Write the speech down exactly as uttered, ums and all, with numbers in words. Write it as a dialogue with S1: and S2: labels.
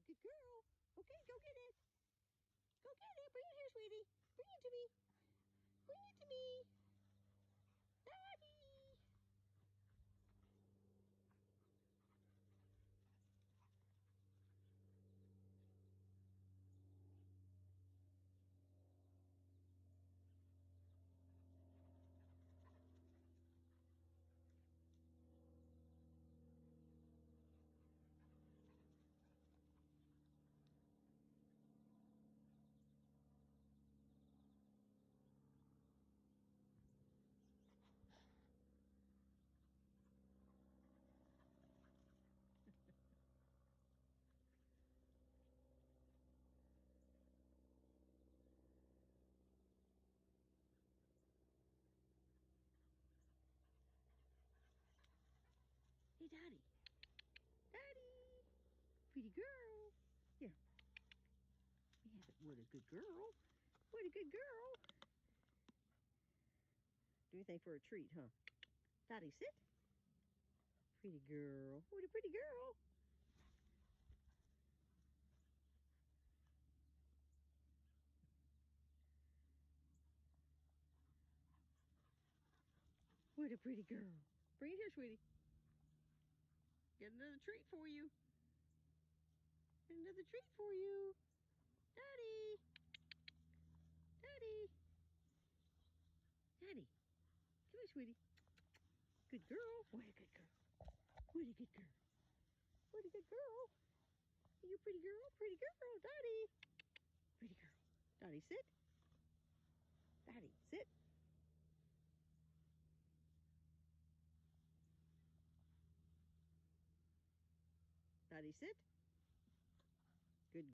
S1: good girl. Okay, go get it. Go get it. Bring it here, sweetie. Bring it to me. Bring it to me. Daddy. Hey, Daddy. Daddy. Pretty girl. Here. Yeah, what a good girl. What a good girl. Do anything for a treat, huh? Daddy, sit. Pretty girl. What a pretty girl. What a pretty girl. Bring it here, sweetie. Get another treat for you. Get another treat for you. Daddy. Daddy. Daddy. Come here, sweetie. Good girl. What a good girl. What a good girl. What a good girl. You pretty girl. Pretty girl. Daddy. Pretty girl. Daddy, sit. Daddy, sit. Daddy, sit.